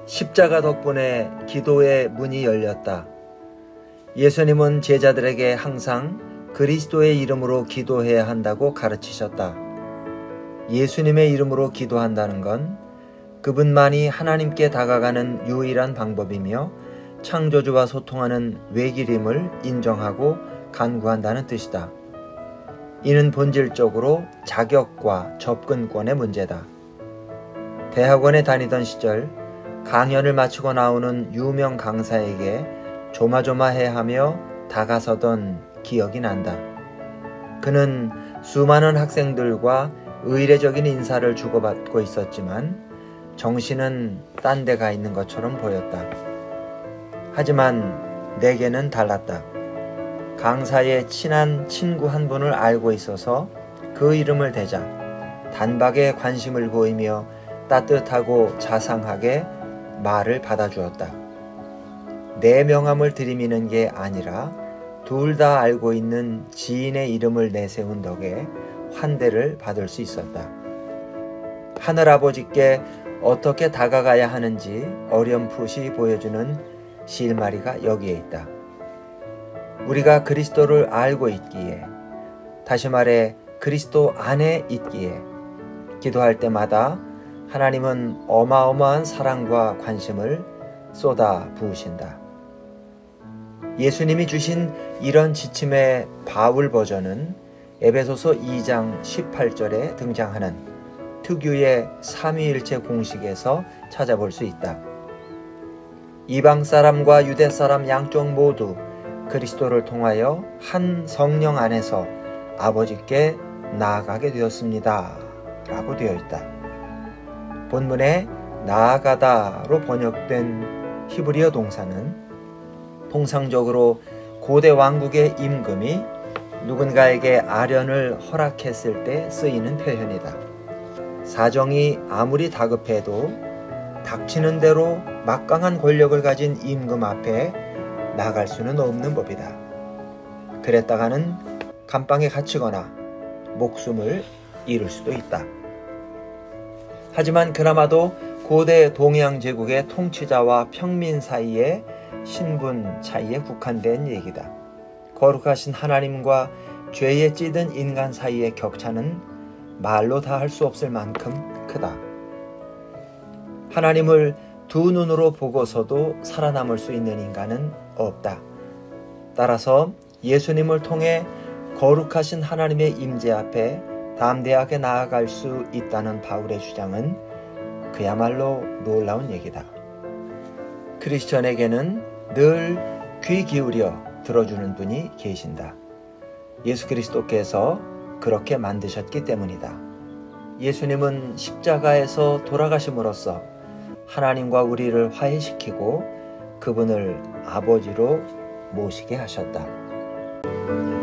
십자가 덕분에 기도의 문이 열렸다. 예수님은 제자들에게 항상 그리스도의 이름으로 기도해야 한다고 가르치셨다. 예수님의 이름으로 기도한다는 건 그분만이 하나님께 다가가는 유일한 방법이며 창조주와 소통하는 외길임을 인정하고 간구한다는 뜻이다. 이는 본질적으로 자격과 접근권의 문제다. 대학원에 다니던 시절 강연을 마치고 나오는 유명 강사에게 조마조마해하며 다가서던 기억이 난다. 그는 수많은 학생들과 의례적인 인사를 주고받고 있었지만 정신은 딴 데 가 있는 것처럼 보였다. 하지만 내게는 달랐다. 강사의 친한 친구 한 분을 알고 있어서 그 이름을 대자 단박에 관심을 보이며 따뜻하고 자상하게 말을 받아주었다. 내 명함을 들이미는 게 아니라 둘 다 알고 있는 지인의 이름을 내세운 덕에 환대를 받을 수 있었다. 하늘아버지께 어떻게 다가가야 하는지 어렴풋이 보여주는 실마리가 여기에 있다. 우리가 그리스도를 알고 있기에, 다시 말해 그리스도 안에 있기에 기도할 때마다 하나님은 어마어마한 사랑과 관심을 쏟아 부으신다. 예수님이 주신 이런 지침의 바울 버전은 에베소서 2장 18절에 등장하는 특유의 삼위일체 공식에서 찾아볼 수 있다. 이방 사람과 유대 사람 양쪽 모두 그리스도를 통하여 한 성령 안에서 아버지께 나아가게 되었습니다. 라고 되어 있다. 본문에 나아가다로 번역된 히브리어 동사는 통상적으로 고대 왕국의 임금이 누군가에게 아련을 허락했을 때 쓰이는 표현이다. 사정이 아무리 다급해도 닥치는 대로 막강한 권력을 가진 임금 앞에 나갈 수는 없는 법이다. 그랬다가는 감방에 갇히거나 목숨을 잃을 수도 있다. 하지만 그나마도 고대 동양 제국의 통치자와 평민 사이의 신분 차이에 국한된 얘기다. 거룩하신 하나님과 죄에 찌든 인간 사이의 격차는 말로 다 할 수 없을 만큼 크다. 하나님을 두 눈으로 보고서도 살아남을 수 있는 인간은 없다. 따라서 예수님을 통해 거룩하신 하나님의 임재 앞에 담대하게 나아갈 수 있다는 바울의 주장은 그야말로 놀라운 얘기다. 크리스천에게는 늘 귀 기울여 들어주는 분이 계신다. 예수 그리스도께서 그렇게 만드셨기 때문이다. 예수님은 십자가에서 돌아가심으로써 하나님과 우리를 화해시키고 그분을 아버지로 모시게 하셨다.